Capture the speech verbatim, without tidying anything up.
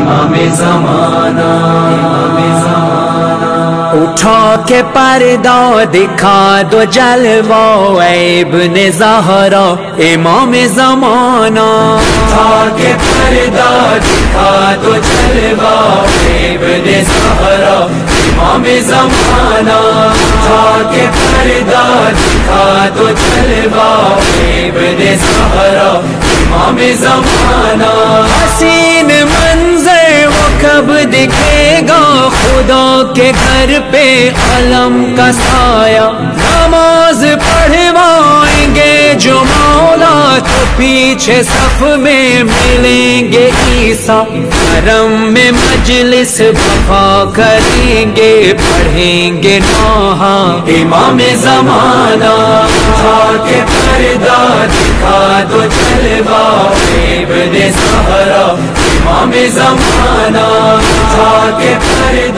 امام زمانہ امام زمانہ اٹھا کے پردہ دکھا دو جلوہ اے ابن زہرا امام زمانہ اٹھا کے پردہ دکھا دو جلوہ اے ابن زہرا امام زمانہ اٹھا کے پردہ دکھا دو جلوہ اے ابن زہرا امام زمانہ حسین منظر وہ کب دکھے گا خدا کے گھر پہ علم کا سایہ نماز پڑھوائیں گے جو مولا تو پیچھے صف میں ملیں گے عیسیٰ حرم میں مجلس وفا کریں گے پڑھیں گے نوحہ امام زمانہ اٹھا کے پردہ دکھا دو جلوہ اے ابن زہرا امام زمانہ اٹھا کے پردہ